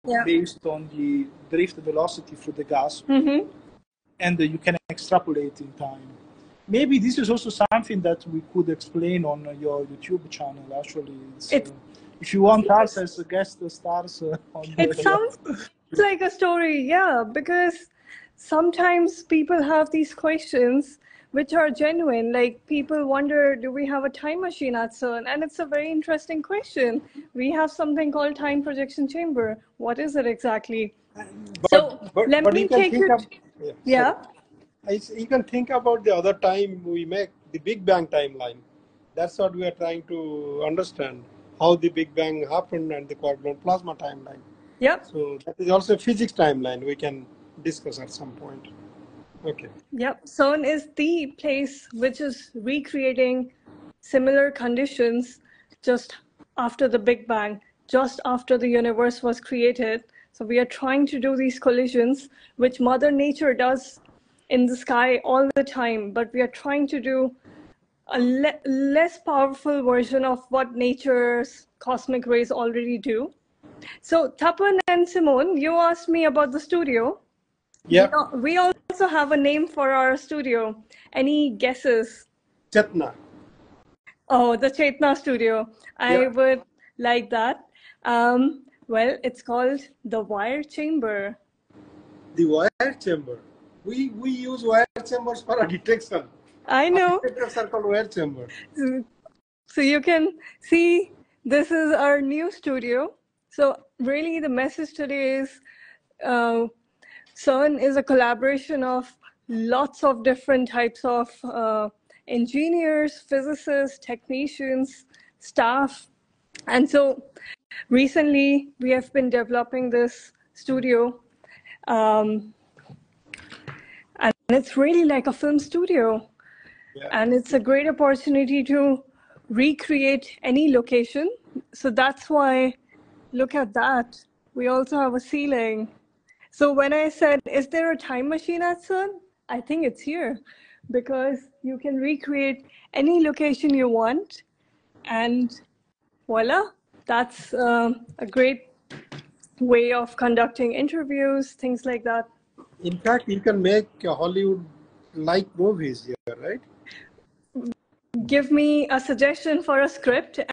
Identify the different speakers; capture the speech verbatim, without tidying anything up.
Speaker 1: yeah.
Speaker 2: based on the drift velocity through the gas,
Speaker 1: mm-hmm.
Speaker 2: and uh, you can extrapolate in time. Maybe this is also something that we could explain on uh, your YouTube channel. Actually, it's, uh, if you want us as a guest stars uh, on
Speaker 1: it
Speaker 2: the,
Speaker 1: sounds like a story, yeah, because sometimes people have these questions which are genuine. Like, people wonder, do we have a time machine at CERN? And it's a very interesting question. We have something called time projection chamber. What is it exactly?
Speaker 3: But,
Speaker 1: So
Speaker 3: but,
Speaker 1: let
Speaker 3: but
Speaker 1: me
Speaker 3: you can
Speaker 1: take
Speaker 3: think
Speaker 1: you.
Speaker 3: of, yeah,
Speaker 1: Yeah.
Speaker 3: I, you can think about the other time we make, the Big Bang timeline. That's what we are trying to understand, how the Big Bang happened and the covalent plasma timeline.
Speaker 1: Yep.
Speaker 3: So that is also a physics timeline we can discuss at some point. Okay.
Speaker 1: Yep. CERN is the place which is recreating similar conditions just after the Big Bang, just after the universe was created. So we are trying to do these collisions, which Mother Nature does in the sky all the time, but we are trying to do a le less powerful version of what nature's cosmic rays already do. So Tapan and Simone, you asked me about the studio.
Speaker 3: Yeah.
Speaker 1: We also have a name for our studio. Any guesses?
Speaker 3: Chetna.
Speaker 1: Oh, the Chetna studio. I
Speaker 3: Yeah.
Speaker 1: would like that. Um, well, it's called the Wire Chamber.
Speaker 3: The wire chamber. We we use wire chambers for our detection.
Speaker 1: I know.
Speaker 3: Our detectors are called wire chamber.
Speaker 1: So you can see this is our new studio. So really the message today is uh, CERN is a collaboration of lots of different types of uh, engineers, physicists, technicians, staff. And so recently we have been developing this studio. Um, and it's really like a film studio.
Speaker 3: Yeah.
Speaker 1: And it's a great opportunity to recreate any location. So that's why, look at that. We also have a ceiling. So when I said, is there a time machine at CERN? I think it's here, because you can recreate any location you want. And voila, that's uh, a great way of conducting interviews, things like that.
Speaker 3: In fact, you can make Hollywood-like movies here, right?
Speaker 1: Give me a suggestion for a script